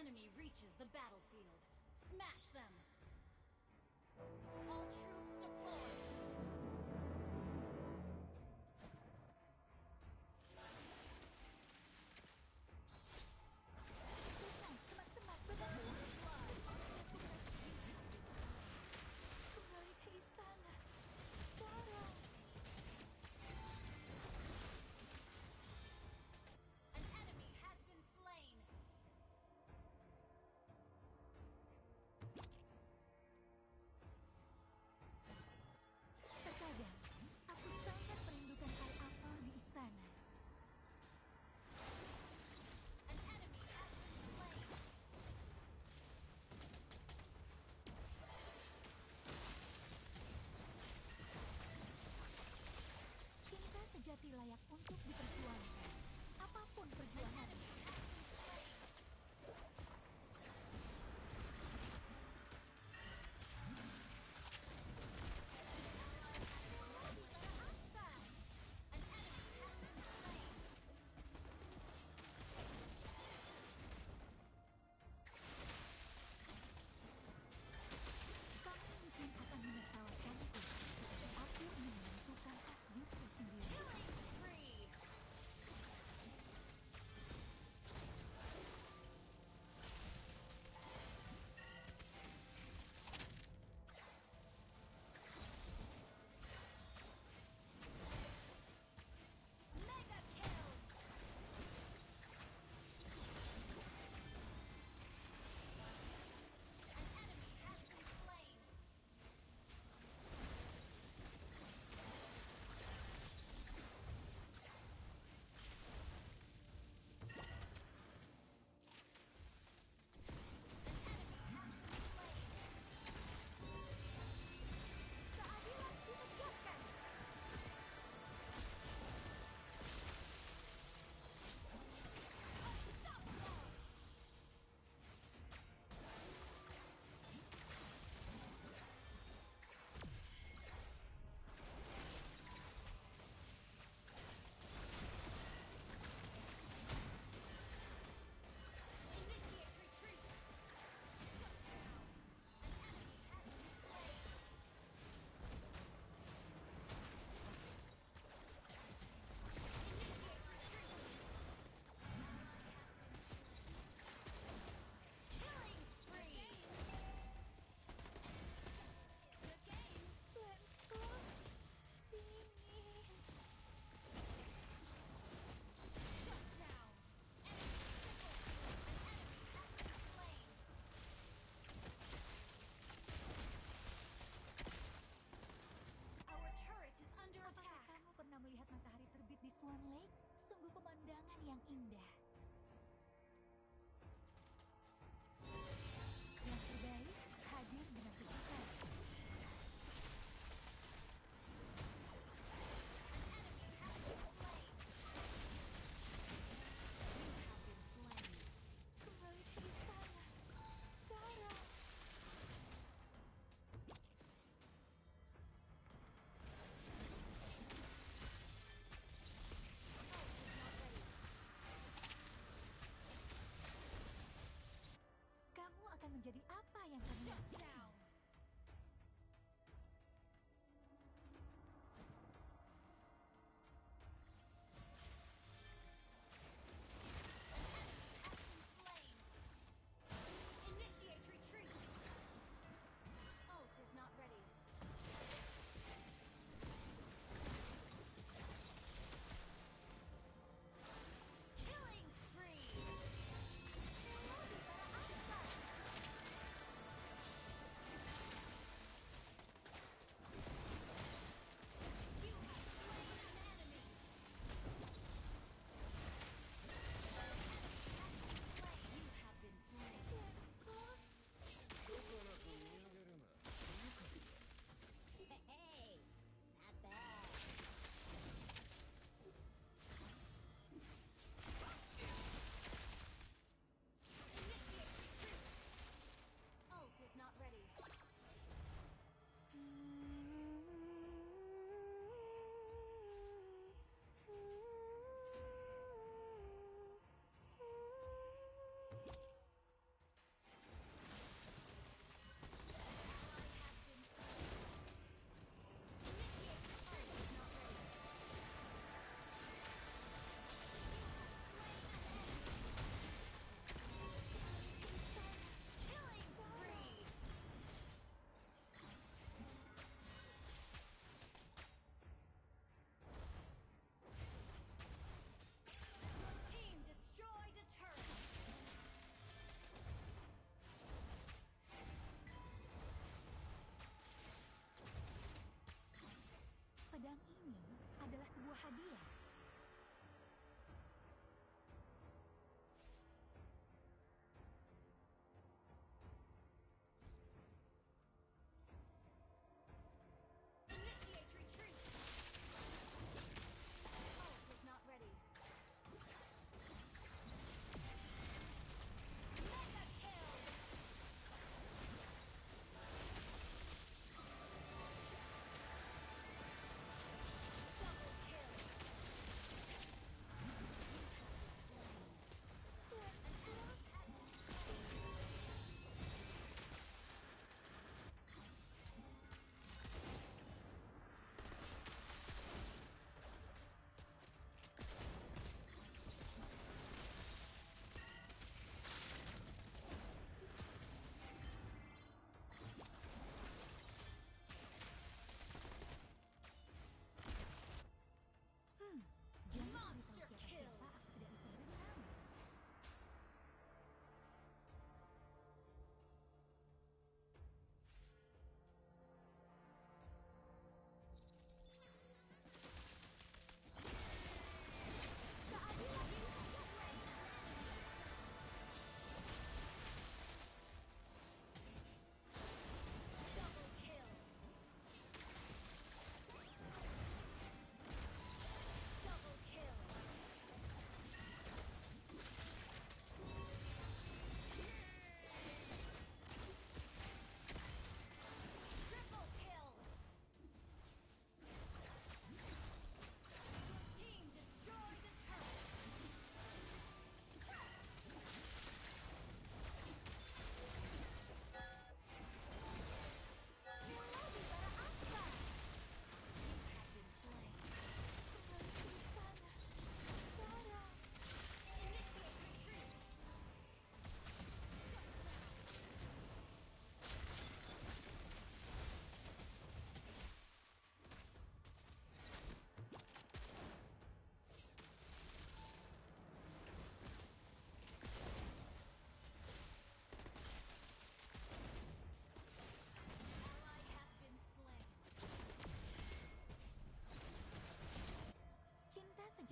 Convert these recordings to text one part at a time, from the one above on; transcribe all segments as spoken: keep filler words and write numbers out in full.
enemy reaches the battlefield, smash them! All troops deployed! Semak-semak berdarah. Kembali ke istana. Sekarang. An enemy has been slain! Terkadang, aku sangat merindukan hal apel di istana. An enemy has been slain! Cinta sejati layak untuk diperjuangkan. Apapun An perjuangan. enemy has been slain! An enemy has been slain! Kamu mungkin akan menertawakanku, tapi aku ingin menentukan takdirku sendiri. Killing spree! Mega kill! An enemy has been slain! Keadilan ditegakkan. Unstoppable! Initiate retreat! Shut down! An enemy has been slain! Initiate retreat! Killing spree! Good game! Lensku dingin. Shut down! Enemy triple! An enemy has been slain! Our turret is under Apakah attack! kamu pernah melihat matahari terbit di Swan Lake? Sungguh pemandangan yang indah. Yang terbaik hadir dengan kejutan. An enemy has been slain! You have been slain! Kembali ke istana. Sekarang. Kamu akan menjadi apa yang kamu Shut inginkan? down! Has been slain! Initiate retreat! Ult is not ready. Killing spree!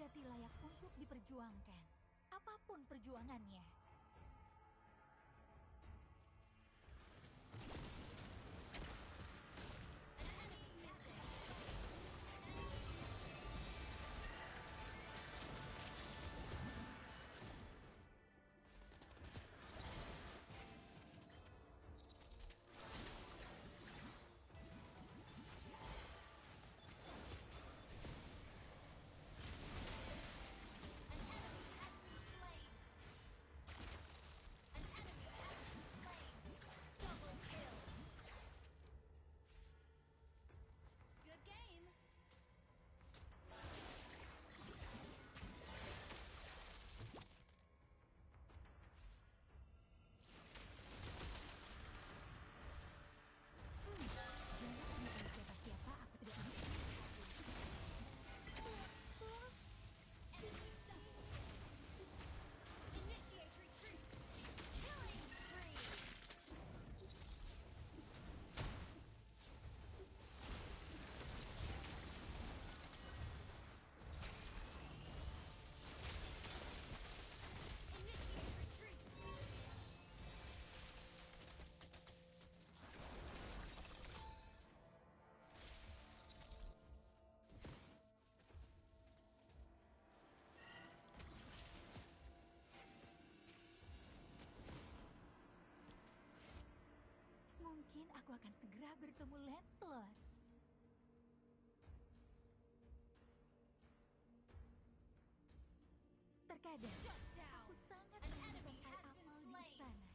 sejati layak untuk diperjuangkan, apapun perjuangannya. Mungkin aku akan segera bertemu Lancelot. Terkadang, aku sangat membutuhkan amal di istana.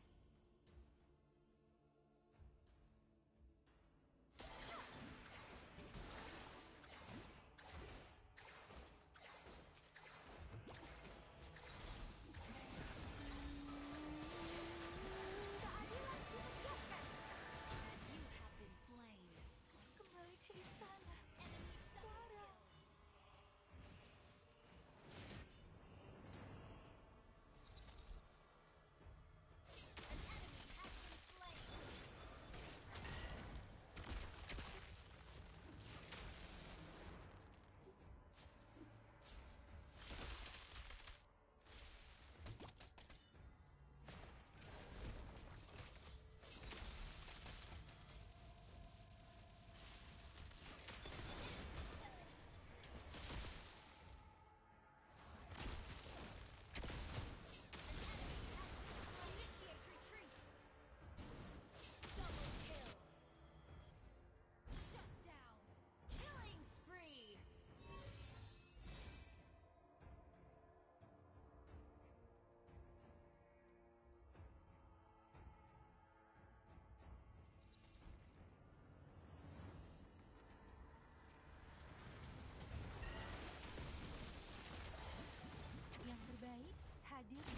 Kembali ke istana. Clara. Yang terbaik hadir